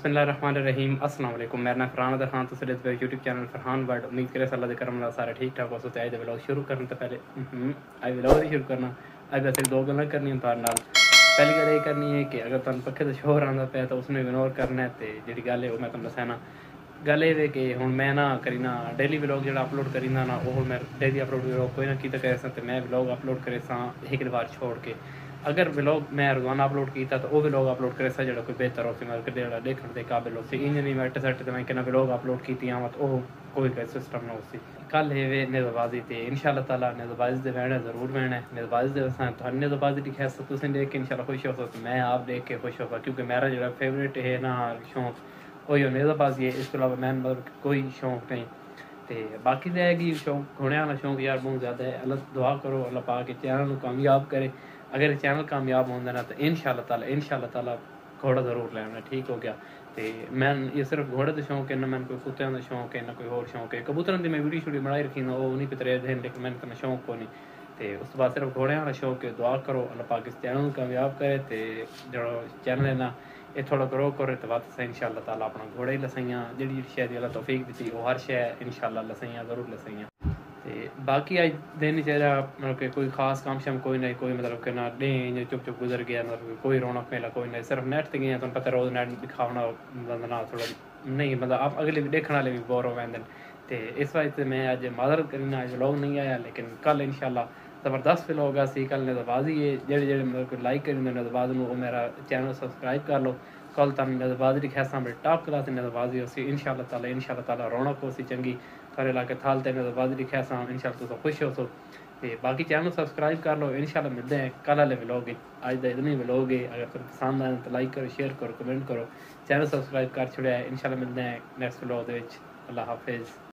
बिस्मिल्लाहिर्रहमानिर्रहीम अस्सलाम वालेकुम। मेरा नाम फरहान अदर खान, तुसीं देखदे यूट्यूब चैनल फरहान वर्ल्ड। उम्मीद करे अल्लाह दे करम नाल सारे ठीक ठाक हो। तो अज व्लॉग शुरू करने तो पहले अज व्लॉग नहीं शुरू करना। अज वैसे दो गल्लां करनियां तुहाडे नाल। पहली गल ये करनी है कि अगर तुहानूं पक्खे दा शोर आंदा पिया तो उसनूं इग्नोर करना है। ते जिहड़ी गल है वो मैं तुहानूं दस्सना। गल ये है कि हुण मैं ना करीना डेली व्लॉग जिहड़ा अपलोड करींदा ना, वो मैं डेली अपलोड व्लॉग कोई ना कीता करे ते मैं व्लॉग अपलोड करे एक बार छोड़ के। अगर व्लॉग मैं रोज़ाना अपलोड किया तो वह व्लॉग अपलोड करे जो कोई बेहतर हो, मतलब कि देखने के काबिल हो। इंज नहीं मैं सट मैं कहना व्लॉग अपलोड की तो कोई सिस्टम ना हो। कल है नेज़बाजी तो इंशाअल्लाह ताला नेज़बाजी वहना जरूर वहना है। नेज़बाजी नेज़बाजी की खैर तुम देख के इंशाअल्लाह खुश हो तो मैं आप देख के खुश होगा, क्योंकि मेरा जो फेवरेट है ना शौक वही नेज़बाजी है। इसके अलावा मैं मतलब कोई शौक नहीं। तो बाकी तो है कि शौक घोड़े वाला शौक यार बहुत ज़्यादा है। अल्लाह दुआ करो अल्लाह पाक के चैनल को कामयाब करे। अगर चैनल कामयाब होंगे ना तो इंशाअल्लाह ताला घोड़ा जरूर लेना। ठीक हो गया। तो मैं ये सिर्फ घोड़े का शौक है ना, मैंने कोई कुत्तों का शौक है ना कोई होर शौक है। कबूतरों की मैं वीडियो शूडियो बनाई रखी ना, वो नहीं पितरे हैं, लेकिन मैंने इतना शौक को नहीं। तो उस बाद सिर्फ घोड़े वाला शौक है। दुआ करो अल्लाह पाक इस चैनल को कामयाब करे। तो जो चैनल है ना ये थोड़ा ग्रो करे तो बात इंशाअल्लाह ताला अपना घोड़े ही लसाइयाँ जी शै दी अल्लाह तौफीक दी वो हर शै इंशाअल्लाह लसाइयाँ जरूर लसाइयाँ। तो बाकी अज दिन चेहरा मतलब कि कोई खास काम शाम कोई नहीं, कोई मतलब कि ना डे इं चुप चुप गुजर गया, मतलब कोई रौनक मेला कोई नहीं। सिर्फ नेट ते गए, तुम पता रोज़ नेट दिखाना बंद ना थोड़ा नहीं, मतलब आप अगले भी देखने वाले भी बोर हो वैंदे। तो इस वजह से मैं अज माजरत करना अज व्लॉग नहीं आया, लेकिन कल इंशाअल्लाह ज़बरदस्त व्लॉग आसी। कल नेज़बाजी है जेह्ड़े मतलब लाइक करेंगे नेज़बाज वो मेरा चैनल सबसक्राइब कर लो। कल तुम नेज़बाजी की खैसा मेरे टॉप क्लास नेज़बाजी हो इंशाअल्लाह ताला रौनक हो चंगी थारे इलाके थाल ते नेज़बाजी की खैसा इंशाअल्लाह तुम खुश हो। तो बाकी चैनल सबसक्राइब कर लो। इंशाअल्लाह मिलते हैं कल वाले व्लॉग। अज का इतने व्लॉग है, अगर तुम पसंद आए तो लाइक करो, शेयर करो, कमेंट करो, चैनल सबसक्राइब कर छोड़ा है। इंशाअल्लाह मिलते हैं नेक्स्ट व्लॉग। अल्लाह हाफिज़।